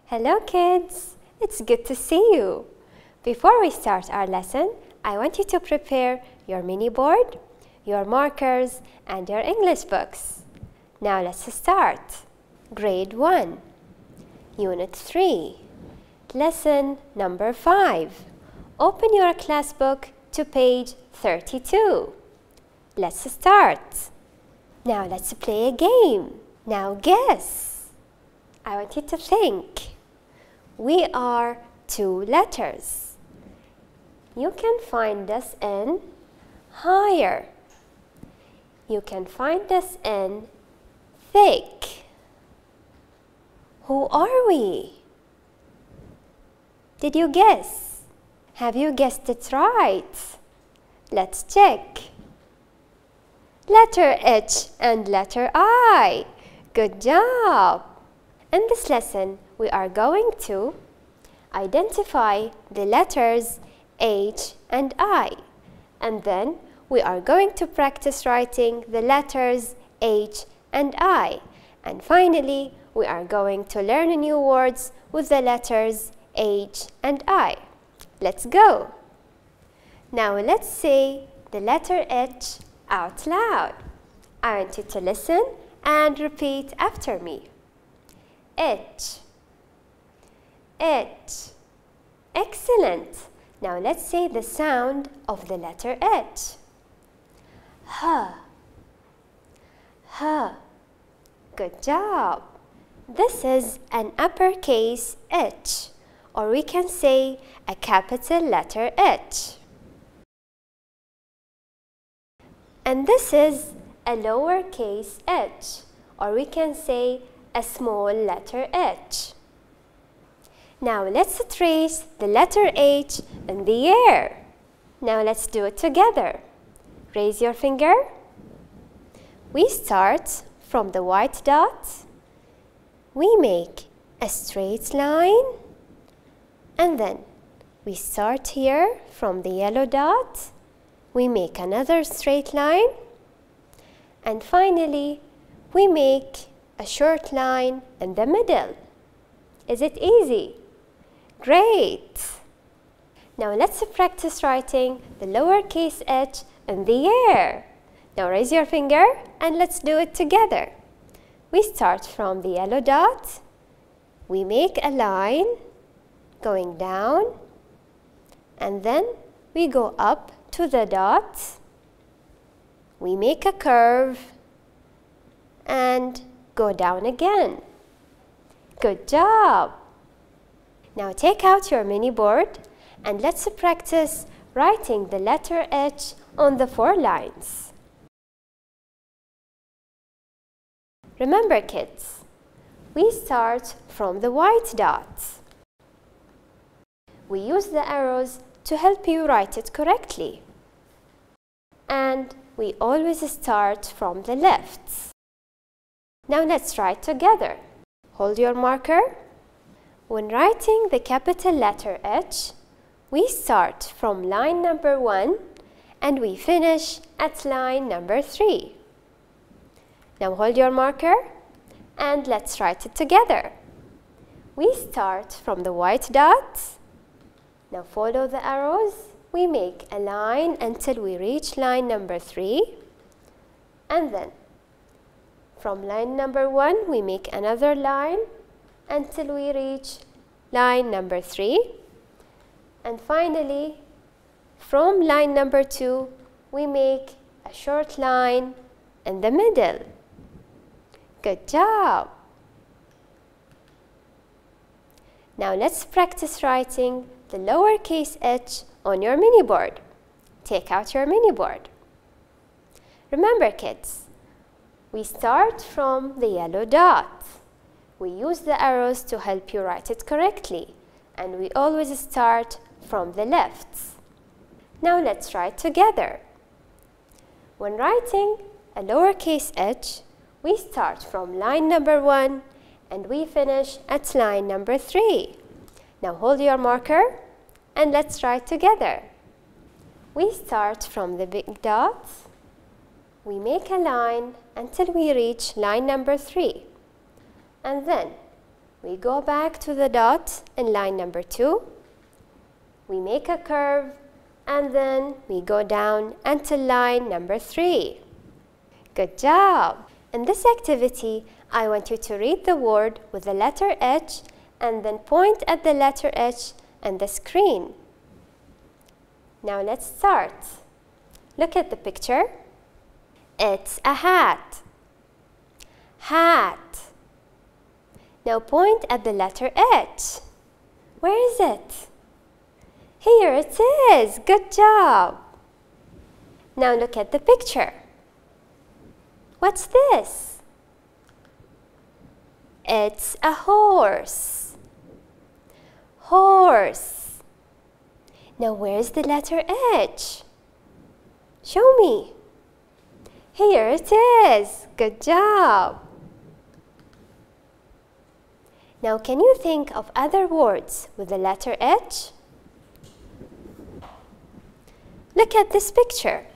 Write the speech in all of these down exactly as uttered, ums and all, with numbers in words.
Hello kids, it's good to see you. Before we start our lesson, I want you to prepare your mini board, your markers and your English books. Now let's start. Grade one, Unit three, Lesson number five. Open your class book to page thirty-two. Let's start. Now let's play a game. Now guess. I want you to think. We are two letters. You can find us in higher. You can find us in thick. Who are we? Did you guess? Have you guessed it right? Let's check. Letter H and letter I. Good job! In this lesson, we are going to identify the letters H and I, and then we are going to practice writing the letters H and I, and finally we are going to learn new words with the letters H and I. Let's go! Now let's say the letter H out loud. I want you to listen and repeat after me. H, H. Excellent! Now let's say the sound of the letter H. H, H. Good job! This is an uppercase H, or we can say a capital letter H. And this is a lowercase h, or we can say a small letter h. Now let's trace the letter H in the air. Now let's do it together. Raise your finger. We start from the white dot. We make a straight line. And then we start here from the yellow dot. We make another straight line. And finally, we make a short line in the middle. Is it easy? Great! Now let's practice writing the lowercase h in the air. Now raise your finger and let's do it together. We start from the yellow dot. We make a line going down, and then we go up to the dot. We make a curve and go down again. Good job! Now take out your mini board and let's practice writing the letter H on the four lines. Remember kids, we start from the white dot. We use the arrows to help you write it correctly. And we always start from the left. Now let's write together. Hold your marker. When writing the capital letter H, we start from line number one and we finish at line number three. Now hold your marker and let's write it together. We start from the white dot. Now follow the arrows. We make a line until we reach line number three, and then from line number one we make another line until we reach line number three, and finally from line number two we make a short line in the middle. Good job! Now let's practice writing the lowercase h on your mini board. Take out your mini board. Remember kids, we start from the yellow dot. We use the arrows to help you write it correctly, and we always start from the left. Now let's write together. When writing a lowercase h, we start from line number one and we finish at line number three. Now hold your marker and let's write together. We start from the big dot. We make a line until we reach line number three. And then we go back to the dot in line number two, we make a curve, and then we go down until line number three. Good job! In this activity, I want you to read the word with the letter H and then point at the letter H on the screen. Now let's start. Look at the picture. It's a hat. Hat. Now point at the letter H. Where is it? Here it is. Good job. Now look at the picture. What's this? It's a horse. Horse. Now where's the letter H? Show me. Here it is. Good job. Now can you think of other words with the letter H? Look at this picture.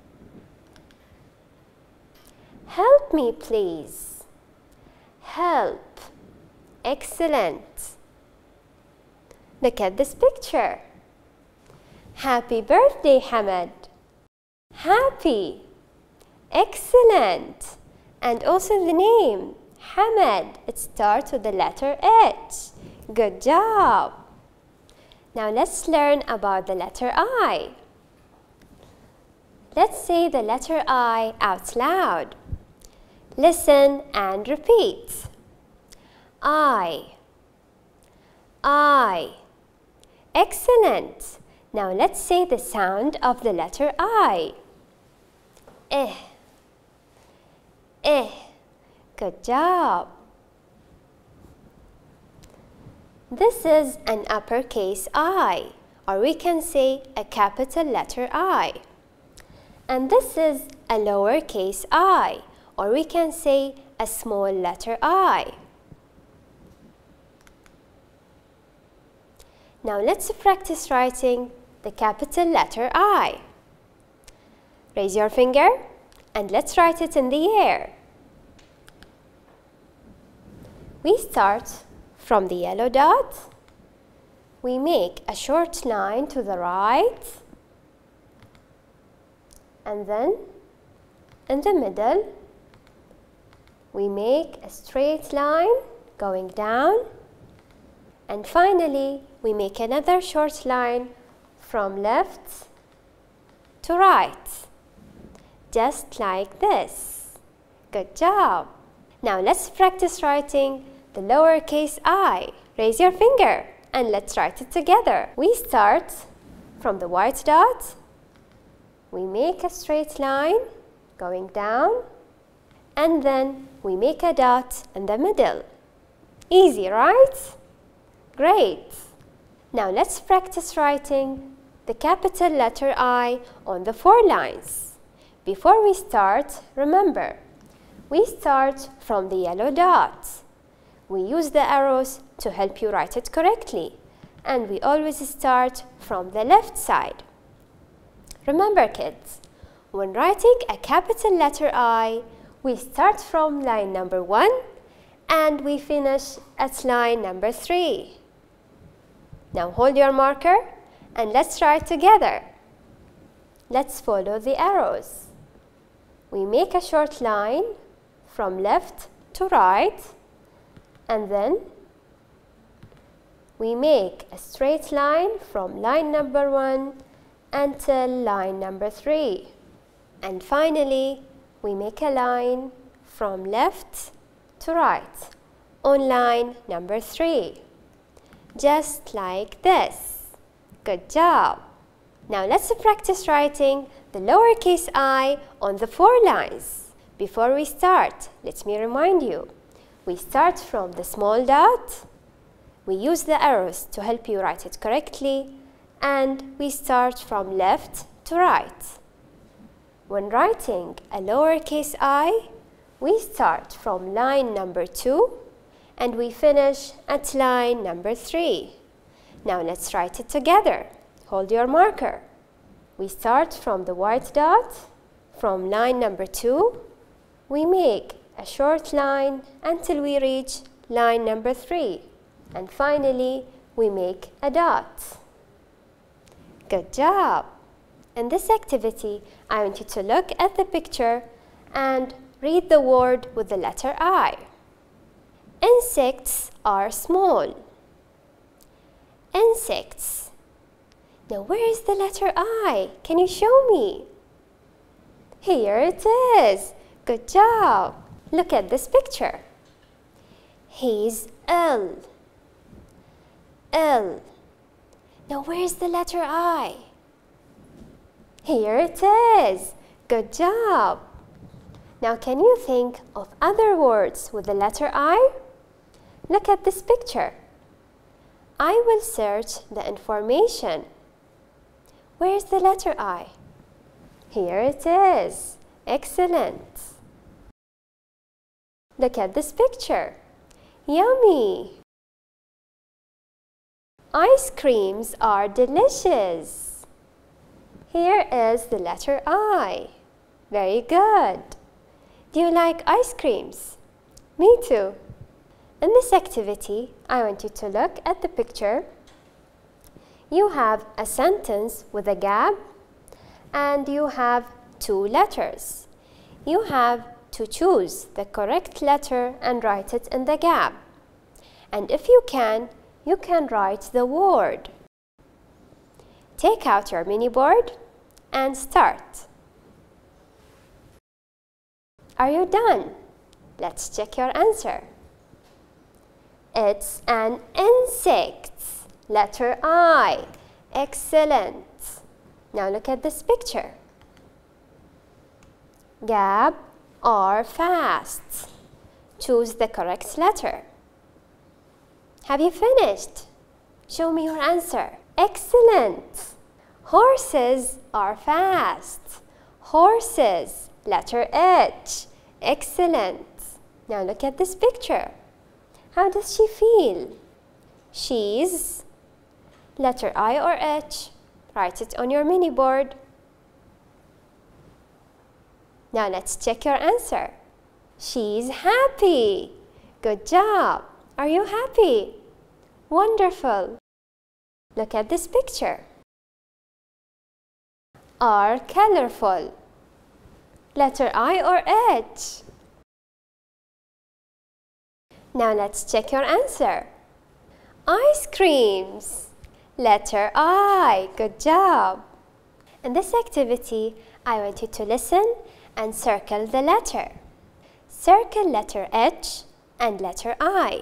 Help me, please. Help. Excellent. Look at this picture. Happy birthday, Hamad. Happy. Excellent. And also the name, Hamad. It starts with the letter H. Good job. Now let's learn about the letter I. Let's say the letter I out loud. Listen and repeat. I. I. Excellent. Now let's say the sound of the letter I. Eh. Eh. Good job. This is an uppercase I, or we can say a capital letter I. And this is a lowercase I, or we can say a small letter I. Now let's practice writing the capital letter I. Raise your finger and let's write it in the air. We start from the yellow dot. We make a short line to the right. And then in the middle, we make a straight line going down. And finally, we make another short line from left to right, just like this. Good job. Now let's practice writing the lowercase I. Raise your finger and let's write it together. We start from the white dot. We make a straight line going down, and then we make a dot in the middle. Easy, right? Great! Now let's practice writing the capital letter I on the four lines. Before we start, remember, we start from the yellow dot. We use the arrows to help you write it correctly, and we always start from the left side. Remember, kids, when writing a capital letter I, we start from line number one and we finish at line number three. Now hold your marker and let's write together. Let's follow the arrows. We make a short line from left to right, and then we make a straight line from line number one until line number three. And finally, we make a line from left to right on line number three, just like this. Good job. Now let's practice writing the lowercase I on the four lines. Before we start, let me remind you, we start from the small dot, we use the arrows to help you write it correctly, and we start from left to right. When writing a lowercase I, we start from line number two and we finish at line number three. Now let's write it together. Hold your marker. We start from the white dot, from line number two, we make a short line until we reach line number three. And finally, we make a dot. Good job! In this activity, I want you to look at the picture and read the word with the letter I. Insects are small. Insects. Now, where is the letter I? Can you show me? Here it is. Good job. Look at this picture. He's ill. Ill. Now, where is the letter I? Here it is. Good job. Now, can you think of other words with the letter I? Look at this picture. I will search the information. Where is the letter I? Here it is. Excellent. Look at this picture. Yummy. Ice creams are delicious. Here is the letter I. Very good. Do you like ice creams? Me too. In this activity, I want you to look at the picture. You have a sentence with a gap and you have two letters. You have to choose the correct letter and write it in the gap. And if you can, you can write the word. Take out your mini board and start. Are you done? Let's check your answer. It's an insect. Letter I. Excellent. Now look at this picture. Gab or fast. Choose the correct letter. Have you finished? Show me your answer. Excellent. Horses are fast. Horses. Letter H. Excellent. Now look at this picture. How does she feel? She's. Letter I or H. Write it on your mini board. Now let's check your answer. She's happy. Good job. Are you happy? Wonderful. Look at this picture. Are colorful. Letter I or H. Now let's check your answer. Ice creams. Letter I. Good job. In this activity, I want you to listen and circle the letter. Circle letter H and letter I.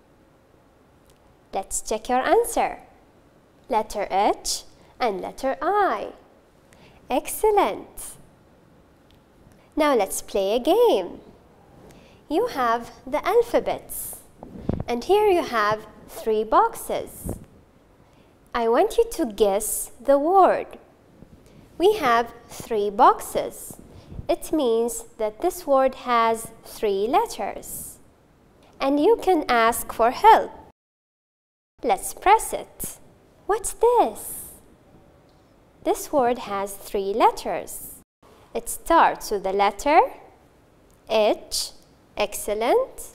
Let's check your answer. Letter H and letter I. Excellent. Now let's play a game. You have the alphabets, and here you have three boxes. I want you to guess the word. We have three boxes. It means that this word has three letters. And you can ask for help. Let's press it. What's this? This word has three letters. It starts with the letter H. Excellent.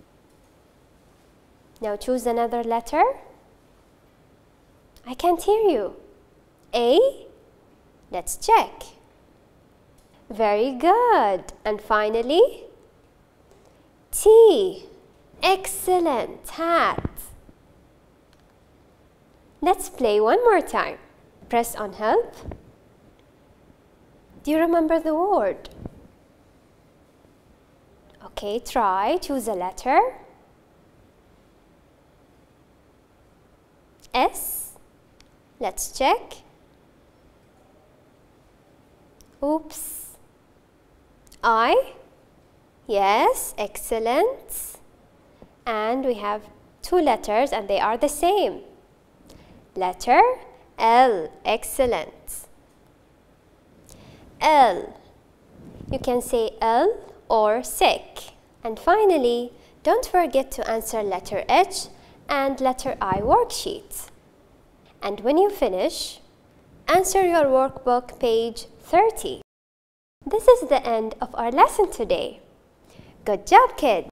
Now choose another letter. I can't hear you. A? Let's check. Very good. And finally, T. Excellent. Hat. Let's play one more time. Press on help. Do you remember the word? Okay, try. Choose a letter. S. Let's check. Oops. I. Yes, excellent. And we have two letters and they are the same. Letter L. Excellent. L. You can say L or sick. And finally, don't forget to answer letter H and letter I worksheet. And when you finish, answer your workbook page thirty. This is the end of our lesson today. Good job, kids!